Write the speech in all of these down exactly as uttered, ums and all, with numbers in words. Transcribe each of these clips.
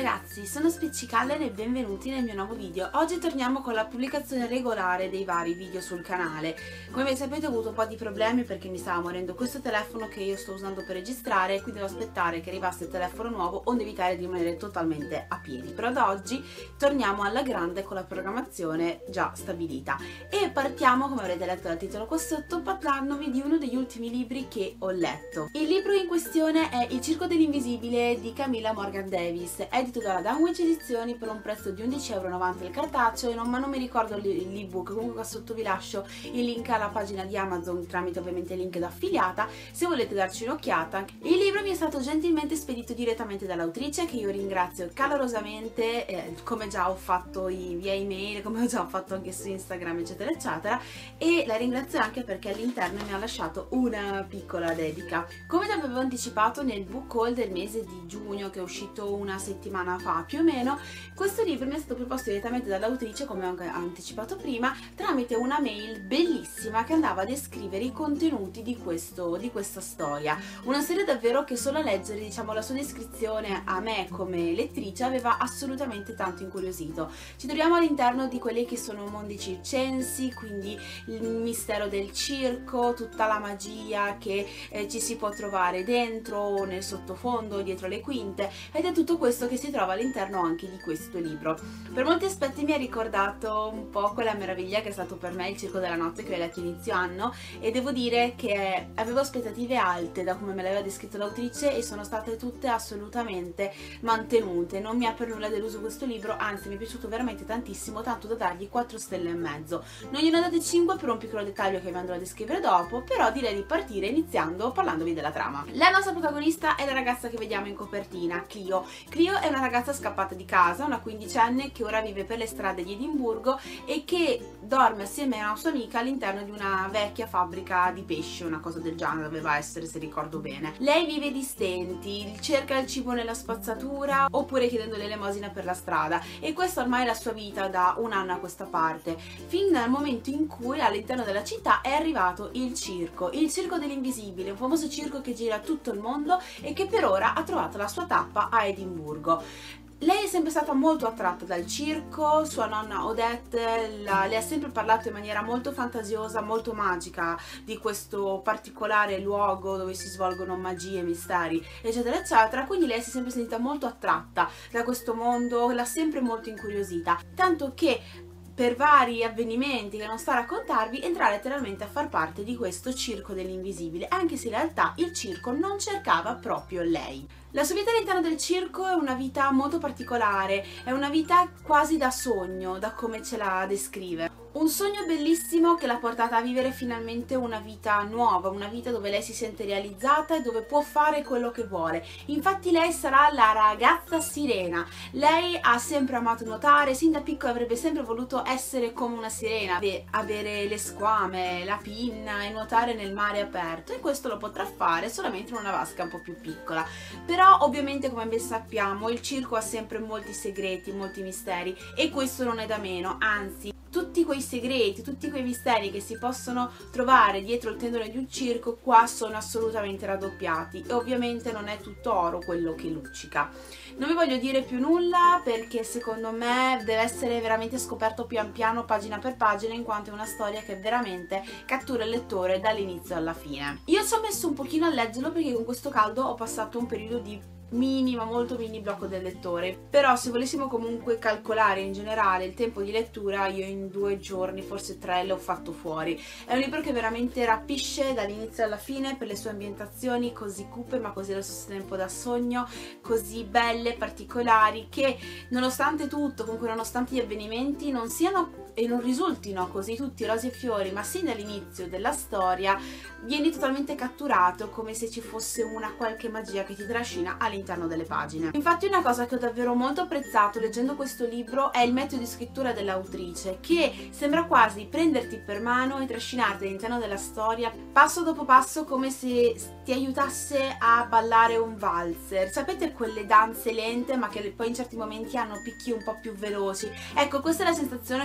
ragazzi, sono Spiccicaller e benvenuti nel mio nuovo video. Oggi torniamo con la pubblicazione regolare dei vari video sul canale. Come sapete ho avuto un po' di problemi perché mi stava morendo questo telefono che io sto usando per registrare, quindi devo aspettare che arrivasse il telefono nuovo onde evitare di rimanere totalmente a piedi. Però da oggi torniamo alla grande con la programmazione già stabilita e partiamo, come avrete letto dal titolo qua sotto, parlandovi di uno degli ultimi libri che ho letto. Il libro in questione è Il circo dell'invisibile di Camilla Morgan Davis, edito dalla Dunwich Edizioni per un prezzo di undici e novanta euro il cartaceo, non, ma non mi ricordo l'ebook. Comunque qua sotto vi lascio il link alla pagina di Amazon tramite ovviamente link d'affiliata se volete darci un'occhiata. Il libro mi è stato gentilmente spedito direttamente dall'autrice, che io ringrazio calorosamente, eh, come già ho fatto via email, come ho già fatto anche su Instagram eccetera eccetera, e la ringrazio anche perché all'interno mi ha lasciato una piccola dedica. Come vi avevo anticipato nel book haul del mese di giugno, che è uscito una settimana fa più o meno, questo libro mi è stato proposto direttamente dall'autrice, come ho anticipato prima, tramite una mail bellissima che andava a descrivere i contenuti di, questo, di questa storia. Una storia davvero che solo a leggere, diciamo, la sua descrizione a me come lettrice aveva assolutamente tanto incuriosito. Ci troviamo all'interno di quelli che sono mondi circensi, quindi il mistero del circo, tutta la magia che eh, ci si può trovare dentro, nel sottofondo, dietro le quinte, ed è tutto questo che si trova all'interno anche di questo libro. Per molti aspetti mi ha ricordato un po' quella meraviglia che è stato per me Il circo della notte, che ho letto inizio anno, e devo dire che avevo aspettative alte da come me l'aveva descritto l'autrice e sono state tutte assolutamente mantenute. Non mi ha per nulla deluso questo libro, anzi mi è piaciuto veramente tantissimo, tanto da dargli quattro stelle e mezzo. Non gliene ho date cinque per un piccolo dettaglio che vi andrò a descrivere dopo, però direi di partire iniziando parlandovi della trama. La nostra protagonista è la ragazza che vediamo in copertina, Clio. Clio è una ragazza scappata di casa, una quindicenne che ora vive per le strade di Edimburgo e che dorme assieme a una sua amica all'interno di una vecchia fabbrica di pesce, una cosa del genere doveva essere, se ricordo bene. Lei vive di stenti, cerca il cibo nella spazzatura oppure chiedendo l'elemosina per la strada, e questa ormai è la sua vita da un anno a questa parte, fin dal momento in cui all'interno della città è arrivato il circo, il circo dell'invisibile, un famoso circo che gira tutto il mondo e che per ora ha trovato la sua tappa a Edimburgo. Lei è sempre stata molto attratta dal circo, sua nonna Odette la, le ha sempre parlato in maniera molto fantasiosa, molto magica di questo particolare luogo dove si svolgono magie, misteri eccetera eccetera, quindi lei si è sempre sentita molto attratta da questo mondo, l'ha sempre molto incuriosita, tanto che per vari avvenimenti che non sto a raccontarvi entrerà letteralmente a far parte di questo circo dell'invisibile, anche se in realtà il circo non cercava proprio lei. La sua vita all'interno del circo è una vita molto particolare, è una vita quasi da sogno, da come ce la descrive. Un sogno bellissimo che l'ha portata a vivere finalmente una vita nuova, una vita dove lei si sente realizzata e dove può fare quello che vuole. Infatti lei sarà la ragazza sirena. Lei ha sempre amato nuotare, sin da piccola avrebbe sempre voluto essere come una sirena, avere le squame, la pinna e nuotare nel mare aperto, e questo lo potrà fare solamente in una vasca un po' più piccola. Però ovviamente, come ben sappiamo, il circo ha sempre molti segreti, molti misteri, e questo non è da meno, anzi tutti quei segreti, tutti quei misteri che si possono trovare dietro il tendone di un circo qua sono assolutamente raddoppiati, e ovviamente non è tutto oro quello che luccica. Non vi voglio dire più nulla perché secondo me deve essere veramente scoperto pian piano, pagina per pagina, in quanto è una storia che veramente cattura il lettore dall'inizio alla fine. Io ci ho messo un pochino a leggerlo perché con questo caldo ho passato un periodo di mini, ma molto mini blocco del lettore, però se volessimo comunque calcolare in generale il tempo di lettura, io in due giorni, forse tre, l'ho fatto fuori. È un libro che veramente rapisce dall'inizio alla fine per le sue ambientazioni così cupe ma così allo stesso tempo da sogno, così belle, particolari, che nonostante tutto, comunque nonostante gli avvenimenti non siano e non risultino così tutti rose e fiori, ma sin dall'inizio della storia vieni totalmente catturato, come se ci fosse una qualche magia che ti trascina all'interno delle pagine. Infatti una cosa che ho davvero molto apprezzato leggendo questo libro è il metodo di scrittura dell'autrice, che sembra quasi prenderti per mano e trascinarti all'interno della storia passo dopo passo, come se ti aiutasse a ballare un valzer. Sapete quelle danze lente ma che poi in certi momenti hanno picchi un po' più veloci? Ecco, questa è la sensazione che ho avuto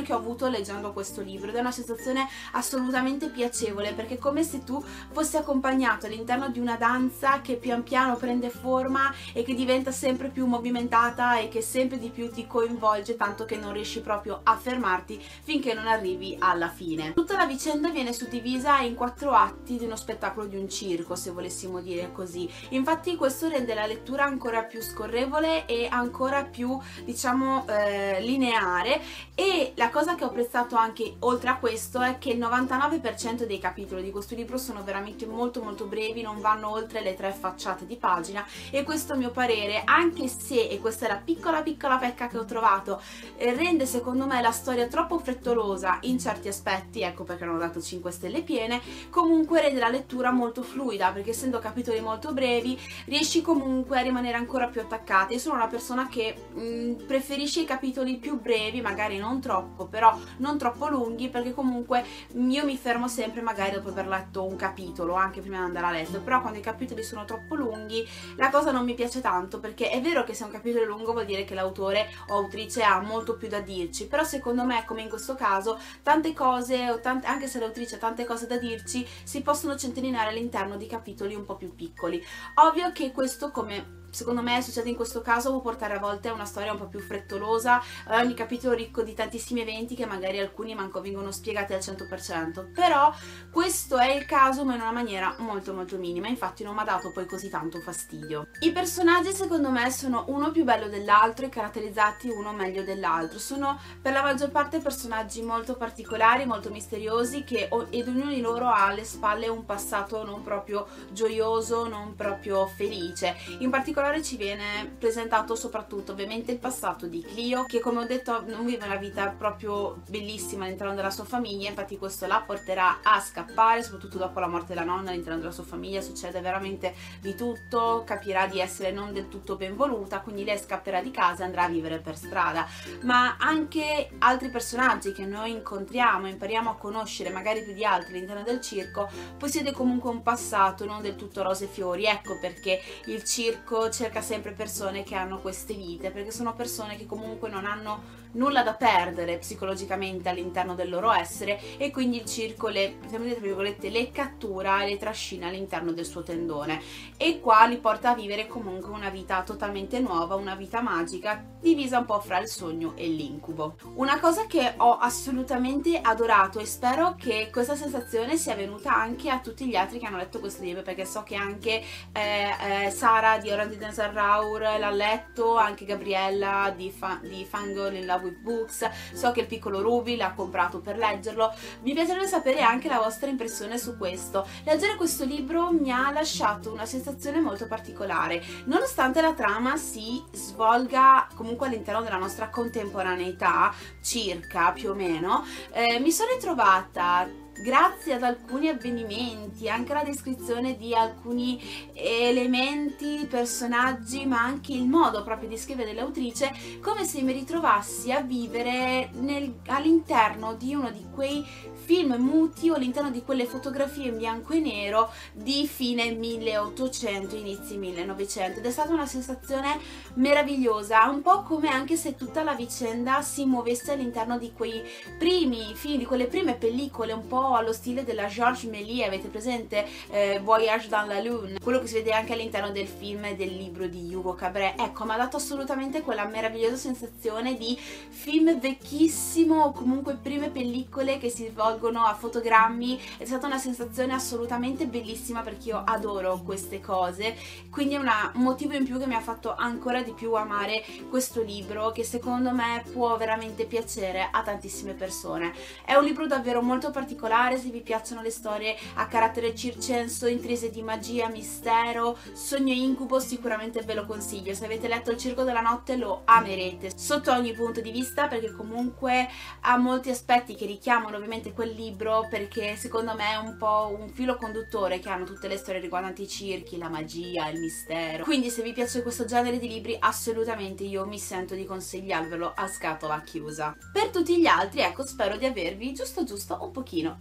avuto leggendo questo libro, ed è una sensazione assolutamente piacevole, perché è come se tu fossi accompagnato all'interno di una danza che pian piano prende forma e che diventa sempre più movimentata e che sempre di più ti coinvolge, tanto che non riesci proprio a fermarti finché non arrivi alla fine. Tutta la vicenda viene suddivisa in quattro atti di uno spettacolo di un circo, se volessimo dire così. Infatti questo rende la lettura ancora più scorrevole e ancora più, diciamo, eh, lineare, e la cosa che ho apprezzato anche oltre a questo è che il novantanove per cento dei capitoli di questo libro sono veramente molto molto brevi, non vanno oltre le tre facciate di pagina, e questo a mio parere, anche se, e questa è la piccola piccola pecca che ho trovato, eh, rende secondo me la storia troppo frettolosa in certi aspetti, ecco perché non ho dato cinque stelle piene, comunque rende la lettura molto fluida, perché essendo capitoli molto brevi riesci comunque a rimanere ancora più attaccata. Io sono una persona che mh, preferisce i capitoli più brevi, magari non troppo, però non troppo lunghi, perché comunque io mi fermo sempre magari dopo aver letto un capitolo, anche prima di andare a letto, però quando i capitoli sono troppo lunghi la cosa non mi piace tanto, perché è vero che se un capitolo è lungo vuol dire che l'autore o autrice ha molto più da dirci, però secondo me, come in questo caso, tante cose, o tante, anche se l'autrice ha tante cose da dirci, si possono centellinare all'interno di capitoli un po' più piccoli. Ovvio che questo, come secondo me succede in questo caso, può portare a volte a una storia un po' più frettolosa, ogni capitolo ricco di tantissimi eventi che magari alcuni manco vengono spiegati al cento per cento, però questo è il caso, ma in una maniera molto molto minima, infatti non mi ha dato poi così tanto fastidio. I personaggi secondo me sono uno più bello dell'altro e caratterizzati uno meglio dell'altro, sono per la maggior parte personaggi molto particolari, molto misteriosi, che ed ognuno di loro ha alle spalle un passato non proprio gioioso, non proprio felice. In particolare ci viene presentato soprattutto ovviamente il passato di Clio, che come ho detto non vive una vita proprio bellissima all'interno della sua famiglia, infatti questo la porterà a scappare, soprattutto dopo la morte della nonna. All'interno della sua famiglia succede veramente di tutto, capirà di essere non del tutto ben voluta, quindi lei scapperà di casa e andrà a vivere per strada. Ma anche altri personaggi che noi incontriamo, impariamo a conoscere magari più di altri all'interno del circo, possiede comunque un passato non del tutto rose e fiori. Ecco perché il circo cerca sempre persone che hanno queste vite, perché sono persone che comunque non hanno nulla da perdere psicologicamente all'interno del loro essere, e quindi il circo le, tra virgolette, le cattura e le trascina all'interno del suo tendone, e qua li porta a vivere comunque una vita totalmente nuova, una vita magica divisa un po' fra il sogno e l'incubo. Una cosa che ho assolutamente adorato, e spero che questa sensazione sia venuta anche a tutti gli altri che hanno letto questo libro, perché so che anche eh, eh, Sara di Orange Dinosaur Raur l'ha letto, anche Gabriella di, Fa di Fangirl in Love with Books, so che il piccolo Ruby l'ha comprato per leggerlo. Mi piacerebbe sapere anche la vostra impressione su questo. Leggere questo libro mi ha lasciato una sensazione molto particolare, nonostante la trama si svolga comunque all'interno della nostra contemporaneità, circa più o meno, eh, mi sono ritrovata, grazie ad alcuni avvenimenti, anche alla descrizione di alcuni elementi, personaggi, ma anche il modo proprio di scrivere dell'autrice, come se mi ritrovassi a vivere all'interno di uno di quei film muti o all'interno di quelle fotografie in bianco e nero di fine milleottocento, inizi millenovecento, ed è stata una sensazione meravigliosa, un po' come anche se tutta la vicenda si muovesse all'interno di quei primi film, di quelle prime pellicole un po' allo stile della Georges Méliès. Avete presente eh, Voyage dans la Lune, quello che si vede anche all'interno del film e del libro di Hugo Cabret? Ecco, mi ha dato assolutamente quella meravigliosa sensazione di film vecchissimo, o comunque prime pellicole che si svolgono a fotogrammi. È stata una sensazione assolutamente bellissima, perché io adoro queste cose, quindi è una, un motivo in più che mi ha fatto ancora di più amare questo libro, che secondo me può veramente piacere a tantissime persone. È un libro davvero molto particolare. Se vi piacciono le storie a carattere circenso, intrise di magia, mistero, sogno e incubo, sicuramente ve lo consiglio. Se avete letto Il Circo della Notte lo amerete sotto ogni punto di vista, perché comunque ha molti aspetti che richiamano ovviamente quel libro, perché secondo me è un po' un filo conduttore che hanno tutte le storie riguardanti i circhi, la magia, il mistero. Quindi se vi piace questo genere di libri, assolutamente io mi sento di consigliarvelo a scatola chiusa. Per tutti gli altri, ecco, spero di avervi giusto giusto un pochino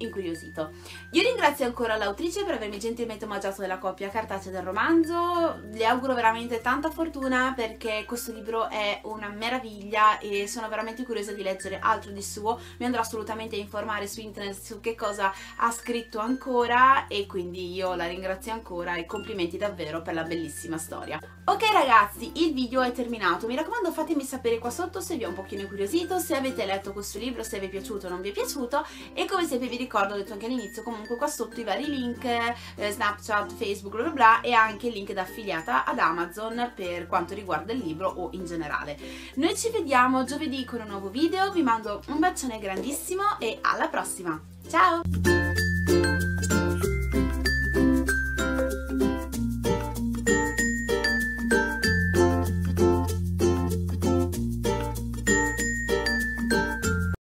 incuriosito. Io ringrazio ancora l'autrice per avermi gentilmente omaggiato della copia cartacea del romanzo, le auguro veramente tanta fortuna perché questo libro è una meraviglia e sono veramente curiosa di leggere altro di suo. Mi andrò assolutamente a informare su internet su che cosa ha scritto ancora e quindi io la ringrazio ancora e complimenti davvero per la bellissima storia. Ok ragazzi, il video è terminato, mi raccomando fatemi sapere qua sotto se vi è un pochino incuriosito, se avete letto questo libro, se vi è piaciuto o non vi è piaciuto, e come sempre vi ricordo, ho detto anche all'inizio, comunque qua sotto i vari link, eh, Snapchat, Facebook, bla bla bla, e anche il link da affiliata ad Amazon per quanto riguarda il libro o in generale. Noi ci vediamo giovedì con un nuovo video, vi mando un bacione grandissimo e alla prossima, ciao!